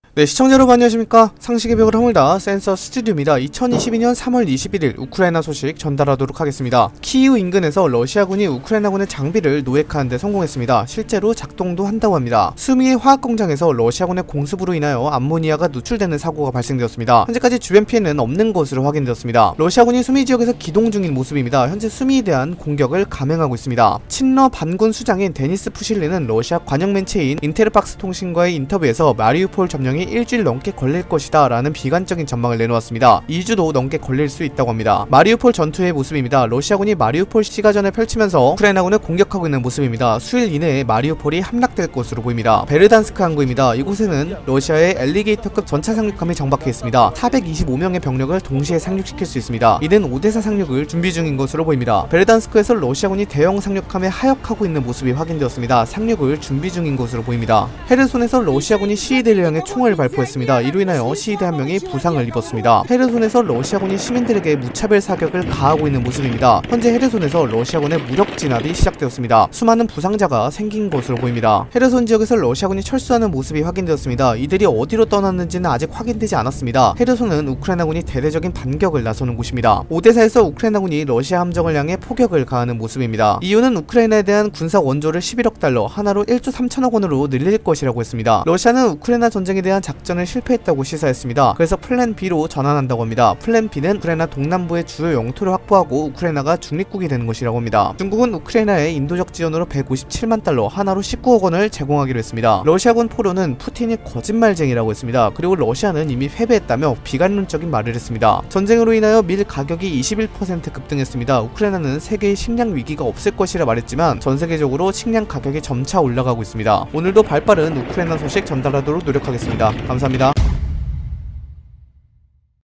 네, 시청자 여러분 안녕하십니까. 상식의 벽을 허물다 센서 스튜디오입니다. 2022년 3월 21일 우크라이나 소식 전달하도록 하겠습니다. 키이우 인근에서 러시아군이 우크라이나군의 장비를 노획하는 데 성공했습니다. 실제로 작동도 한다고 합니다. 수미의 화학공장에서 러시아군의 공습으로 인하여 암모니아가 누출되는 사고가 발생되었습니다. 현재까지 주변 피해는 없는 것으로 확인되었습니다. 러시아군이 수미 지역에서 기동 중인 모습입니다. 현재 수미에 대한 공격을 감행하고 있습니다. 친러 반군 수장인 데니스 푸실리는 러시아 관영 매체인 인테르팍스 통신과의 인터뷰에서 마리우폴 점령이 일주일 넘게 걸릴 것이다 라는 비관적인 전망을 내놓았습니다. 2주도 넘게 걸릴 수 있다고 합니다. 마리우폴 전투의 모습입니다. 러시아군이 마리우폴 시가전을 펼치면서 우크라이나군을 공격하고 있는 모습입니다. 수일 이내에 마리우폴이 함락될 것으로 보입니다. 베르단스크 항구입니다. 이곳에는 러시아의 엘리게이터급 전차 상륙함이 정박해 있습니다. 425명의 병력을 동시에 상륙시킬 수 있습니다. 이는 오데사 상륙을 준비 중인 것으로 보입니다. 베르단스크에서 러시아군이 대형 상륙함에 하역하고 있는 모습이 확인되었습니다. 상륙을 준비 중인 것으로 보입니다. 헤르손에서 러시아군이 시위대를 향해 총을 발포했습니다. 이로 인하여 시위대 한 명이 부상을 입었습니다. 헤르손에서 러시아군이 시민들에게 무차별 사격을 가하고 있는 모습입니다. 현재 헤르손에서 러시아군의 무력 진압이 시작되었습니다. 수많은 부상자가 생긴 것으로 보입니다. 헤르손 지역에서 러시아군이 철수하는 모습이 확인되었습니다. 이들이 어디로 떠났는지는 아직 확인되지 않았습니다. 헤르손은 우크라이나군이 대대적인 반격을 나서는 곳입니다. 오데사에서 우크라이나군이 러시아 함정을 향해 포격을 가하는 모습입니다. 이유는 우크라이나에 대한 군사 원조를 11억 달러, 하나로 1조 3천억 원으로 늘릴 것이라고 했습니다. 러시아는 우크라이나 전쟁에 대한 작전을 실패했다고 시사했습니다. 그래서 플랜 B로 전환한다고 합니다. 플랜 B는 우크라이나 동남부의 주요 영토를 확보하고 우크라이나가 중립국이 되는 것이라고 합니다. 중국은 우크라이나에 인도적 지원으로 157만 달러, 하나로 19억 원을 제공하기로 했습니다. 러시아군 포로는 푸틴이 거짓말쟁이라고 했습니다. 그리고 러시아는 이미 패배했다며 비관론적인 말을 했습니다. 전쟁으로 인하여 밀 가격이 21% 급등했습니다. 우크라이나는 세계의 식량 위기가 없을 것이라 말했지만 전 세계적으로 식량 가격이 점차 올라가고 있습니다. 오늘도 발빠른 우크라이나 소식 전달하도록 노력하겠습니다. 감사합니다.